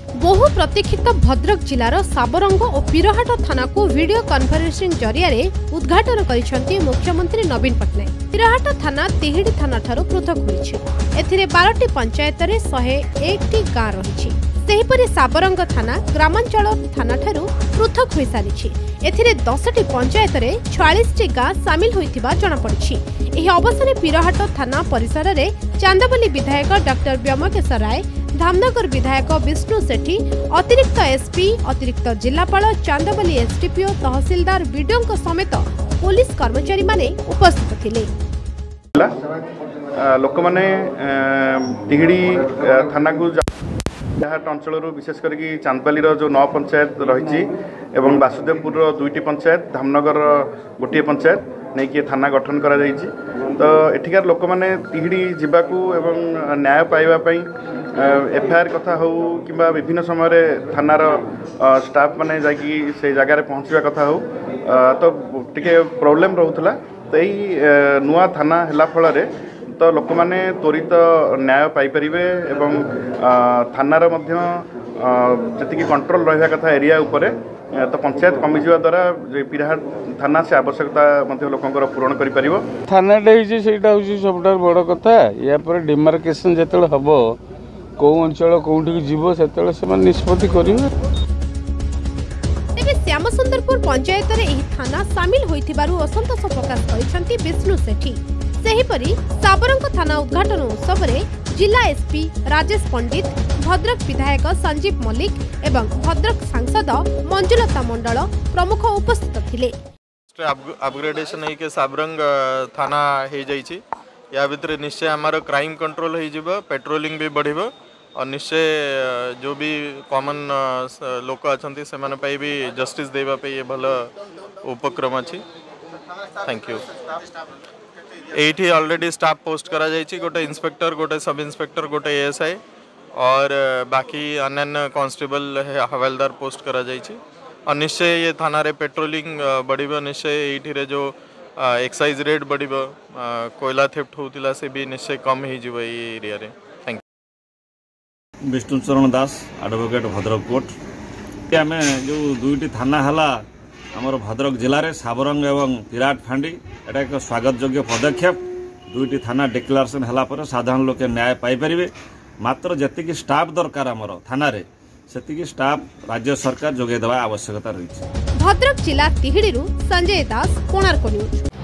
बहु प्रतीक्षित भद्रक जिलार साबरंग और पीरहाट थाना को वीडियो कॉन्फ्रेंसिंग जरिया उद्घाटन करिसेंती मुख्यमंत्री नवीन पट्टनायक। पीरहाट थाना तिहिड़ी थाना ठारू पृथक होईछि। एथिरे 12टी पंचायत रे 101टी गाँ रहिछि। सेहिपरि साबरंग थाना ग्रामांचल थाना ठारू पृथक होई सारिछि। एथिरे 10टी पंचायत रे 46टी गाँ शामिल होइथिबा जणा पड़िछि। एही अवसरे पीरहाट थाना परिसर रे चांदबली विधायक डॉक्टर व्योमकेश्वर राय, धामनगर विधायक विष्णु सेठी, अतिरिक्त एसपी, अतिरिक्त जिलापाल, चांदबली एसडीपीओ, तहसीलदार, बीडीओ समेत पुलिस कर्मचारी माने उपस्थित थिले। लोक माने तिहिड़ी थाना को पीरहाट अंचल विशेष करके चांदबाली जो 9 पंचायत रही एवं वासुदेवपुर 2टी पंचायत, धामनगर गोटे पंचायत नहीं कि थाना गठन करा जाइछि। तो एठिकार लोक माने तिहिड़ी जिबाकू एवं न्याय पाइबापी एफआईआर कथा हो कि विभिन्न समय थानार स्टाफ माने जाकि से जगार पहुँचवा कथा हो तो टिके प्रोब्लेम रोला। तो यही नुआ थाना हैला फल तो लोक माने त्वरित न्याय पाइपरिबे एवं थानार मध्य जति कंट्रोल रहा कथा एरिया उपरे तो पंचायत कमिजिवा द्वारा पीरहाट थाना से आवश्यकता मध्य लोकंकर पूरण करि परिबो। थाना डेइछि सेटा होछि सबटार बड़ कथा। या पर डिमार्केशन जेतल हबो को अंचल कोठी जीवो सेतल से निष्पत्ति करिवे। तेबे श्यामसुंदरपुर पंचायत रे एही थाना शामिल होइथिबारु असंतोष प्रकाश करिसंती विष्णु सेठी। सेहिपरि साबरंग थाना उद्घाटन उत्सव रे जिला एसपी राजेश पंडित, भद्रक विधायक संजीव मल्लिक एवं भद्रक सांसद मंजुलता मंडल प्रमुख उपस्थित थिले। अपग्रेडेशन है के साबरंग थाना हो जाइए। या भितर निश्चय आमार क्राइम कंट्रोल हो, पेट्रोलिंग भी बढ़िबो और निश्चय जो भी कॉमन लोक अच्छा से भी जस्टिस देवा पे ये भल उपक्रम अच्छी। Thank you. एठी ऑलरेडी स्टाफ पोस्ट करा जाइए, गोटे इंस्पेक्टर, गोटे सब इंस्पेक्टर, गोटे एएसआई और बाकी अन्य कांस्टेबल हवलदार पोस्ट करा जाइए। और निश्चय ये थाना रे पेट्रोलिंग बढ़िबो। निश्चय एठी जो एक्साइज रेट बढ़िबो, कोयला थेफ्ट होतिला से भी निश्चय कम ही जीव ये एरिया रे। Thank you. Bishnucharan Das, advocate, Bhadrak court. आम जो 2टी थाना है आमर भद्रक जिले में साबरंग एवं पीरहाट फांडी, एटा एक स्वागत योग्य पदक्षेप। 2टी थाना डिक्लेरेशन है साधारण लोके न्याय पाइपर। मात्र जी स्टाफ दरकार आमर थाना रे सेतिकी स्टाफ राज्य सरकार जोगे देवा आवश्यकता रही। भद्रक जिला तिहिड़ी संजय दास, कोणार्क न्यूज।